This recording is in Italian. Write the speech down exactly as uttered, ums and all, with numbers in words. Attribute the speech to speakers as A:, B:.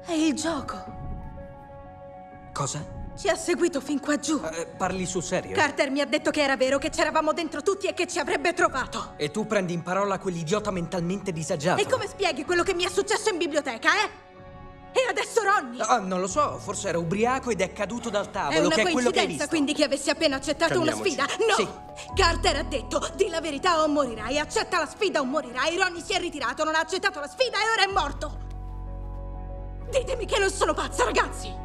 A: È il gioco.
B: Cosa?
A: Ci ha seguito fin qua giù.
B: Eh, parli sul serio?
A: Carter mi ha detto che era vero, che c'eravamo dentro tutti e che ci avrebbe trovato.
B: E tu prendi in parola quell'idiota mentalmente disagiato.
A: E come spieghi quello che mi è successo in biblioteca, eh? E adesso Ronny?
B: Ah, non lo so, forse era ubriaco ed è caduto dal tavolo,
A: È una
B: che è quello che hai
A: coincidenza,
B: visto.
A: quindi, che avessi appena accettato una
B: Calmiamoci.
A: sfida? No!
B: Sì.
A: Carter ha detto, di la verità o morirai, accetta la sfida o morirai. Ronny si è ritirato, non ha accettato la sfida e ora è morto. Ditemi che non sono pazza, ragazzi!